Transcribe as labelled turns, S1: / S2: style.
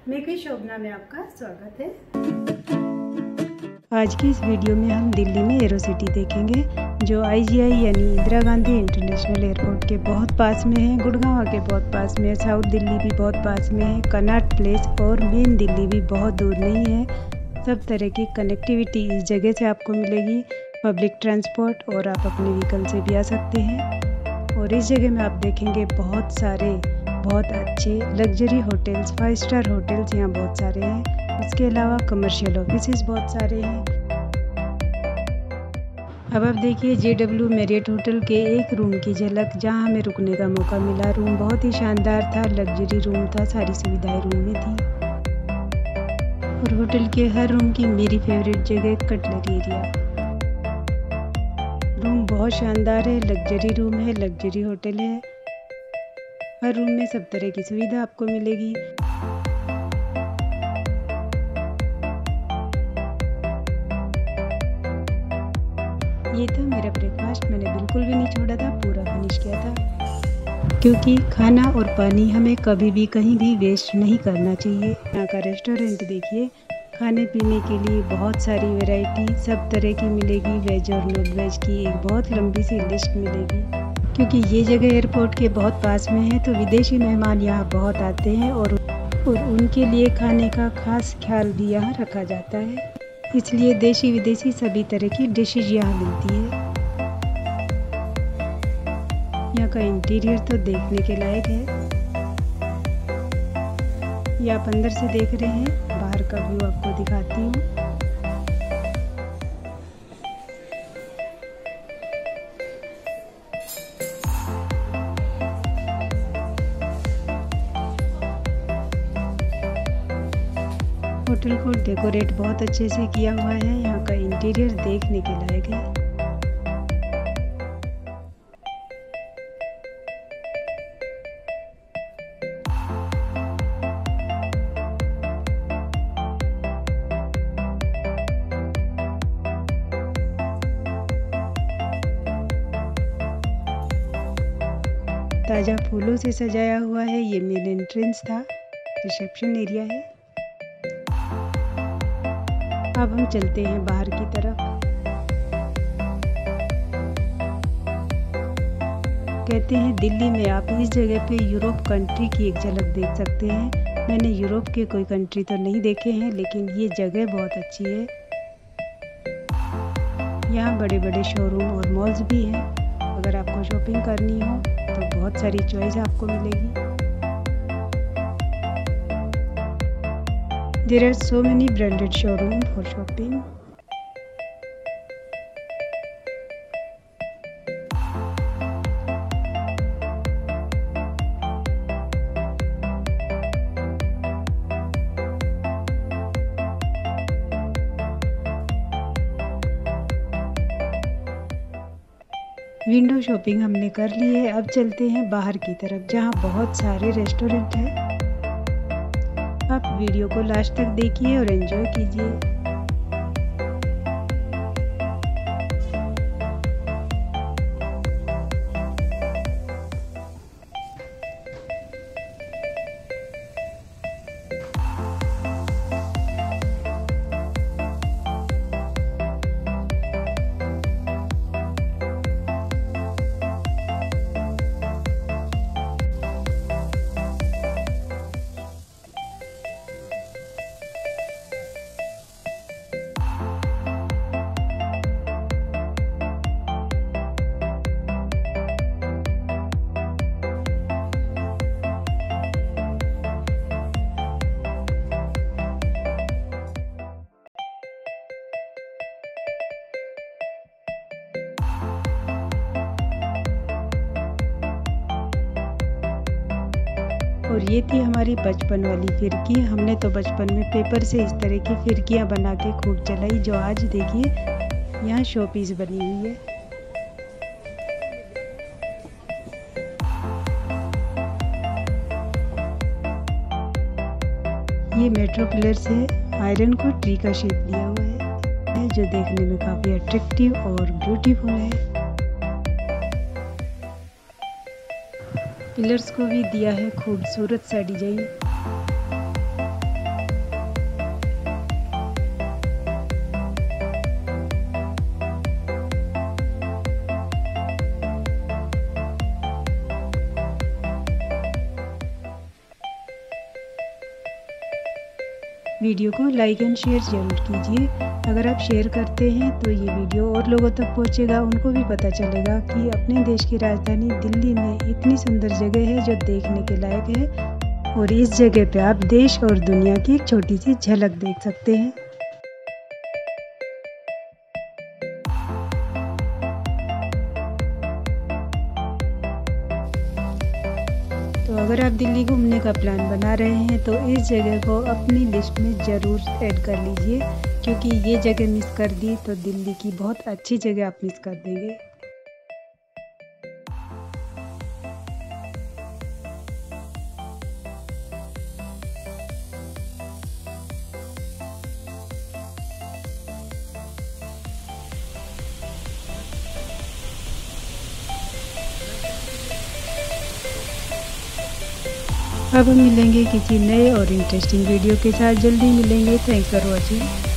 S1: मेकवी शोभना में आपका स्वागत है।
S2: आज की इस वीडियो में हम दिल्ली में एरो सिटी देखेंगे, जो IGI यानी इंदिरा गांधी इंटरनेशनल एयरपोर्ट के बहुत पास में है, गुड़गांव के बहुत पास में है, साउथ दिल्ली भी बहुत पास में है, कनॉट प्लेस और मेन दिल्ली भी बहुत दूर नहीं है। सब तरह की कनेक्टिविटी इस जगह से आपको मिलेगी, पब्लिक ट्रांसपोर्ट, और आप अपने व्हीकल से भी आ सकते हैं। और इस जगह में आप देखेंगे बहुत सारे बहुत अच्छे लग्जरी होटल्स, 5 स्टार होटल्स यहाँ बहुत सारे हैं। उसके अलावा कमर्शियल ऑफिसेज बहुत सारे हैं। अब आप देखिए JW मैरियट होटल के एक रूम की झलक, जहाँ हमें रुकने का मौका मिला। रूम बहुत ही शानदार था, लग्जरी रूम था, सारी सुविधाएं रूम में थी। और होटल के हर रूम की मेरी फेवरेट जगह कटलरी एरिया। रूम बहुत शानदार है, लग्जरी रूम है, लग्जरी होटल है। हर रूम में सब तरह की सुविधा आपको मिलेगी। ये था मेरा ब्रेकफास्ट, मैंने बिल्कुल भी नहीं छोड़ा था, पूरा फिनिश किया था, क्योंकि खाना और पानी हमें कभी भी कहीं भी वेस्ट नहीं करना चाहिए। यहाँ का रेस्टोरेंट देखिए, खाने पीने के लिए बहुत सारी वैरायटी सब तरह की मिलेगी। वेज और नॉन वेज की एक बहुत लंबी सी लिस्ट मिलेगी। क्योंकि ये जगह एयरपोर्ट के बहुत पास में है, तो विदेशी मेहमान यहाँ बहुत आते हैं और उनके लिए खाने का खास ख्याल भी यहाँ रखा जाता है। इसलिए देशी विदेशी सभी तरह की डिशेज यहाँ मिलती है। यहाँ का इंटीरियर तो देखने के लायक है। ये आप अंदर से देख रहे हैं, बाहर का व्यू आपको दिखाती हूँ। होटल को डेकोरेट बहुत अच्छे से किया हुआ है। यहाँ का इंटीरियर देखने के लायक है। ताज़ा फूलों से सजाया हुआ है। ये मेन एंट्रेंस था, रिसेप्शन एरिया है। अब हम चलते हैं बाहर की तरफ। कहते हैं दिल्ली में आप इस जगह पे यूरोप कंट्री की एक झलक देख सकते हैं। मैंने यूरोप के कोई कंट्री तो नहीं देखे हैं, लेकिन ये जगह बहुत अच्छी है। यहाँ बड़े बड़े शोरूम और मॉल्स भी हैं। अगर आपको शॉपिंग करनी हो तो बहुत सारी चॉइस आपको मिलेगी। There are so many branded showrooms for shopping. Window shopping हमने कर ली है। अब चलते हैं बाहर की तरफ, जहाँ बहुत सारे रेस्टोरेंट हैं। आप वीडियो को लास्ट तक देखिए और एंजॉय कीजिए। और ये थी हमारी बचपन वाली फिरकी। हमने तो बचपन में पेपर से इस तरह की फिरकियाँ बना के खूब चलाई, जो आज देखिए यहाँ शोपीस बनी हुई है। ये मेट्रो पिलर से आयरन को ट्री का शेप लिया हुआ है, जो देखने में काफ़ी अट्रैक्टिव और ब्यूटीफुल है। पिलर्स को भी दिया है खूबसूरत सा डिजाइन। वीडियो को लाइक एंड शेयर ज़रूर कीजिए। अगर आप शेयर करते हैं तो ये वीडियो और लोगों तक पहुंचेगा, उनको भी पता चलेगा कि अपने देश की राजधानी दिल्ली में इतनी सुंदर जगह है जो देखने के लायक है और इस जगह पे आप देश और दुनिया की एक छोटी सी झलक देख सकते हैं। तो अगर आप दिल्ली घूमने का प्लान बना रहे हैं तो इस जगह को अपनी लिस्ट में ज़रूर ऐड कर लीजिए, क्योंकि ये जगह मिस कर दी तो दिल्ली की बहुत अच्छी जगह आप मिस कर देंगे। अब हम मिलेंगे किसी नए और इंटरेस्टिंग वीडियो के साथ, जल्दी मिलेंगे। Thanks for watching.